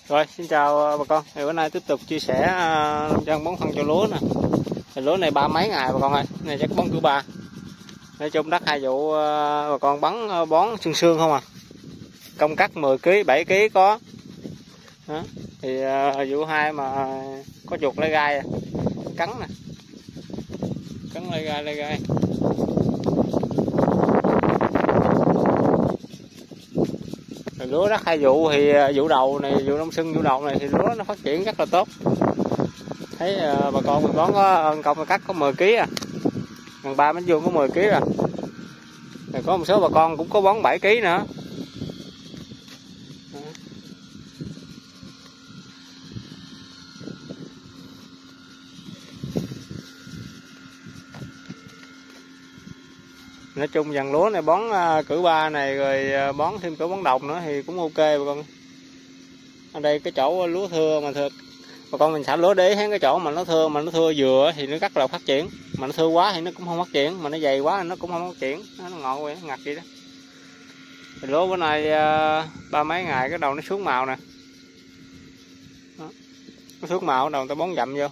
Rồi, xin chào bà con. Thì bữa nay tiếp tục chia sẻ nông dân bón phân cho lúa nè. Thì lúa này 30 mấy ngày bà con ơi, này chắc bón thứ 3. Nói chung đất 2 vụ bà con bón sương không à. Công cắt 10 kg, 7 kg có. Đó. Thì vụ 2 mà có chuột lấy gai cắn nè. Cắn lấy gai. Lúa đất 2 vụ thì vụ đầu này, vụ đông xuân vụ đầu này thì lúa nó phát triển rất là tốt. Thấy bà con mình bón có công cắt có 10 kg à, gần 3 mét vuông có 10 kg à. Rồi có một số bà con cũng có bón 7 kg nữa. Nói chung dàn lúa này bón cử 3 này rồi bón thêm cử bón đồng nữa thì cũng ok bà con. Ở đây cái chỗ lúa thưa mà thưa bà con mình xả lúa để thấy cái chỗ mà nó thưa vừa thì nó rất là phát triển, mà nó thưa quá thì nó cũng không phát triển, mà nó dày quá thì nó cũng không phát triển, nó ngọt vậy, nó ngặt vậy đó. Thì lúa bữa nay 30 mấy ngày cái đầu nó xuống màu nè. Đó. Nó xuống màu đầu người ta bón dặm vô.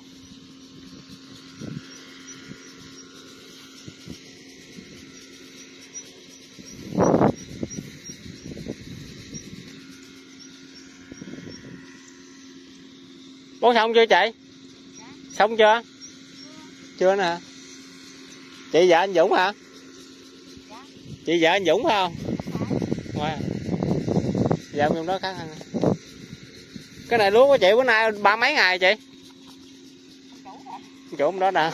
Bón xong chưa chị? Xong chưa? Chưa nè hả? Chị vợ anh Dũng hả? Chị vợ anh Dũng phải không? Wow. Dạ ông trong đó khác hơn. Cái này lúa của chị bữa nay 30 mấy ngày chị? Chỗ đó nè.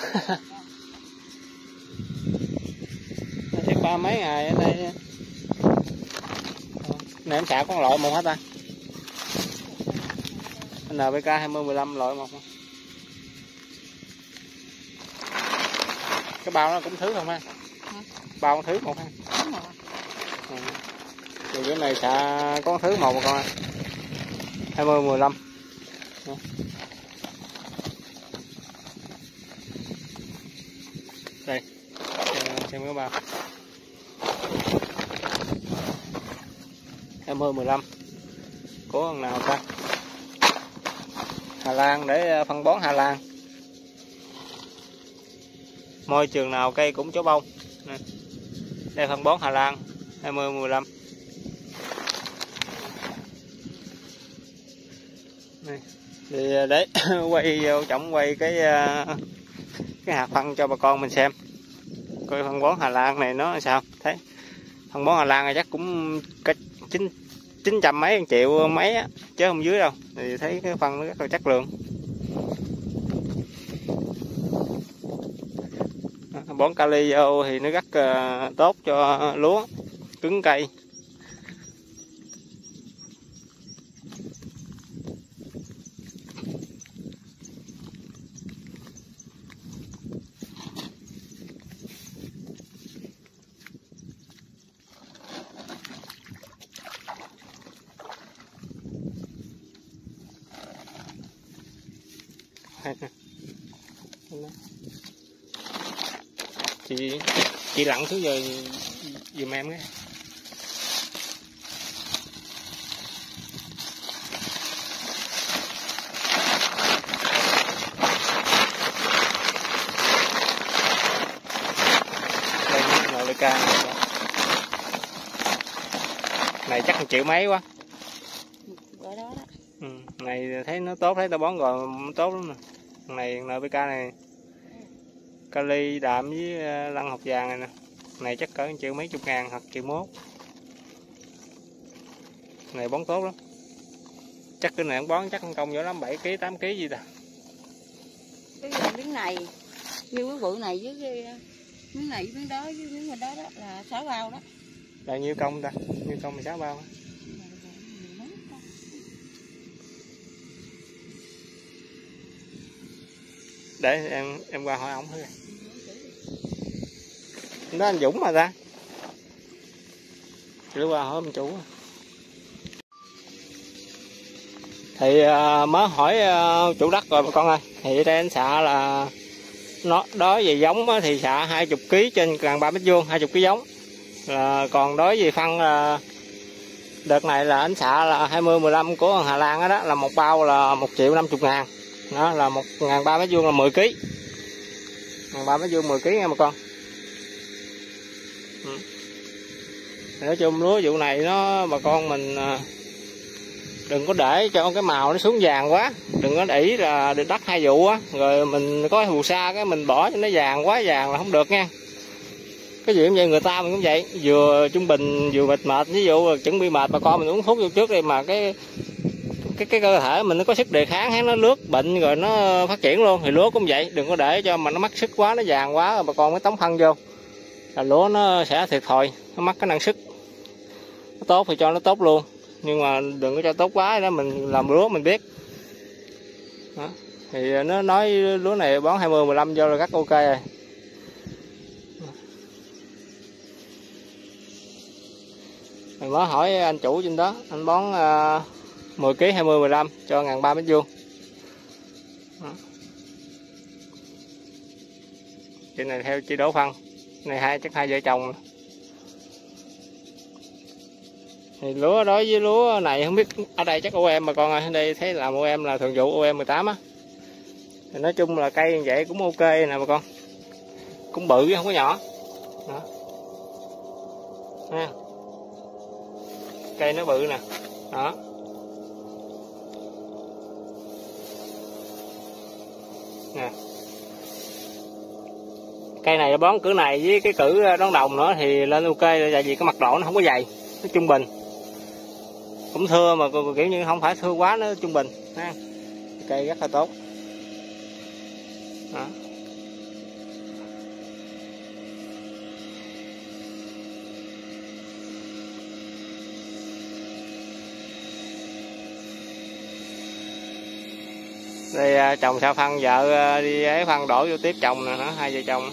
Chắc 30 mấy ngày ở đây. Này em xả con loại một hả ta? NPK 2015 loại một. Cái bao nó cũng thứ không ha? Bao thứ một ha? Thì cái này xạ có thứ một con 2015. Đây xem cái bao 2015 của thằng nào ta? Hà Lan, để phân bón Hà Lan. Môi trường nào cây cũng chó bông. Đây phân bón Hà Lan 2015. Đây. Thì để quay vô trọng quay cái hạt phân cho bà con mình xem. Coi phân bón Hà Lan này nó sao? Thấy phân bón Hà Lan này chắc cũng cách 900 mấy 1 triệu mấy á, chứ không dưới đâu. Thì thấy cái phân nó rất là chất lượng. Bón kali vô thì nó rất tốt cho lúa, cứng cây. Chị lặn xuống giờ giùm em cái. Đây NPK này chắc 1 triệu mấy quá. Này thấy nó tốt, thấy tao bón rồi tốt lắm nè. Này NPK này kali đạm với lăn hột vàng này nè. Này chắc cỡ 1 triệu mấy chục ngàn hoặc 1 triệu mốt. Này bón tốt lắm. Chắc cái này bón chắc không công vô lắm, 7 kg 8 kg gì ta. Cái miếng này như cái vụ này với cái miếng này với miếng đó với miếng bên đó là 6 bao đó. Là nhiêu công ta? Nhiêu công 16 bao. Để em qua hỏi ổng thử. Đó anh Dũng mà ta. Để qua hỏi ông chủ. Thì mới hỏi chủ đất rồi bà con ơi. Thì ở đây anh xạ là nó đối về giống thì xạ 20 kg trên gần 3 mét vuông, 20 kg giống. Còn đối về phân Đợt này là ánh xạ là 20-15 của Hà Lan đó, là một bao là 1.050.000. Đó là 1.300 mét vuông là 10 kg. 1.300 mét vuông 10 kg nha bà con. Nói chung lúa vụ này nó bà con mình đừng có để cho cái màu nó xuống vàng quá, đừng có để ý là đất 2 vụ á, rồi mình có phù sa cái mình bỏ cho nó vàng quá vàng là không được nha. Cái gì cũng vậy, người ta mình cũng vậy, vừa trung bình vừa mệt, ví dụ chuẩn bị mệt bà con mình uống thuốc vô trước đi mà cái cơ thể mình nó có sức đề kháng, nó lướt bệnh rồi nó phát triển luôn. Thì lúa cũng vậy, đừng có để cho mà nó mất sức quá, nó vàng quá rồi bà con mới tống phân vô là lúa nó sẽ thiệt thòi, nó mất cái năng sức. Nó tốt thì cho nó tốt luôn, nhưng mà đừng có cho tốt quá đó, mình làm lúa mình biết đó. Thì nó nói lúa này bón 20-15 vô là rất ok rồi. Mình mới hỏi anh chủ trên đó, anh bón 10 kg 20-15 cho 1.300 mét vuông. Trên này theo chỉ đổ phân, này chắc hai vợ chồng. Thì lúa đối với lúa này không biết ở đây chắc OM mà con ơi, ở đây thấy làm OM là thường vụ OM 18 á. Thì nói chung là cây như vậy cũng ok nè bà con, cũng bự chứ không có nhỏ. Đó. Nha. Cây nó bự nè. Đó. Nè. Cây này bón cử này với cái cử đón đồng nữa thì lên ok, tại vì cái mặt độ nó không có dày, nó trung bình. Cũng thưa mà kiểu như không phải thưa quá, nó trung bình ha. Cây rất là tốt. Đó. Đây chồng sao phân, vợ đi ấy phân đổ vô tiếp chồng nè, hai vợ chồng.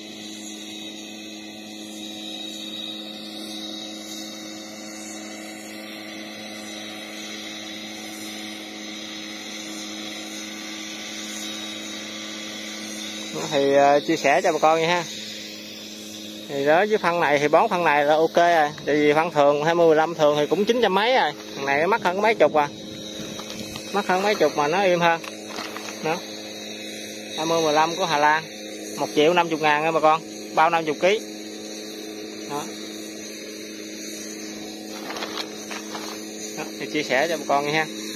Thì chia sẻ cho bà con nha ha. Thì đó, với phân này thì bón phân này là ok rồi, tại vì phân thường 20-15 thường thì cũng 900 mấy rồi, thằng này mắc hơn mấy chục à, mắc hơn mấy chục mà nó im hơn. Đó. 20-15 của Hà Lan 1.050.000 nha bà con, bao 50 kg. Đó. Đó, thì chia sẻ cho bà con nha ha.